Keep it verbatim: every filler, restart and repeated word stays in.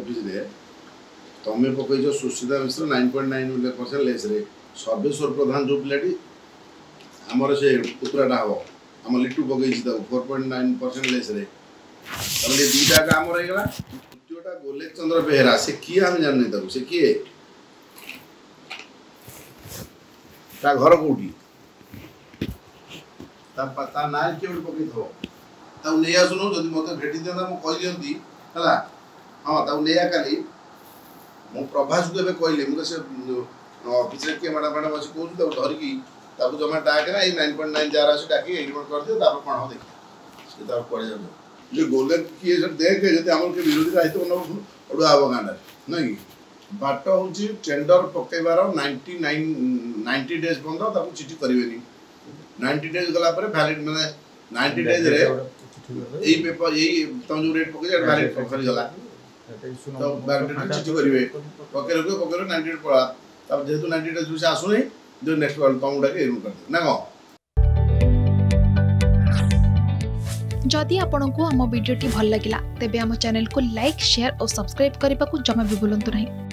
तुम्हें पकईच Sushita Mishra nine point nine percent less रे सर्वेश्वर प्रधान जो पिलाटी आमर से पुतराटा हम आम लिटू पकई four point nine percent less रे दीटा का आम रहीगला। तृतीयटा गोलेख चंद्र बेहरा से किए आम जानी से किए ता घर कौटी ता ना किए पकई थो नहीं आसुन जब मत भेटी दिता मुझे दिंती है हाँ नहीं काली मु प्रभास को कहली मुझे ऑफिस किए मैडम मैडम अच्छे कहूँ धरिकी जमा डाक नाइन पॉइंट नाइन जार अच्छे डाक कर दियो कौन हम देखिए से पड़े जाए गोले किए देख जब आम किए विरोधी दायित्व न अड़ुआ हम गाँव ना कि बाट हूँ टेंडर पकईबार नाइंटी नाइन नाइंटी डेज पर्यटन चिठी करेंगे नाइंटी डेज गला भैलिड मैंने नाइंटी डेज रे यही पेपर यही तुम जो रेट पकई भैलिड सरीगला तो वैलिडिटी चिठी करेंगे पकई रखिए पकई नाइंटी डेज पड़ा तब जेहेतु नाइंटी डेज से आसुनी जो नेक्स्ट तुम गुड़ा के कर ना कौन। जदि आपंक आम भिडी भल लगा तेब आम चैनल को लाइक शेयर और सब्सक्राइब करने को जमा भी भूलु नहीं।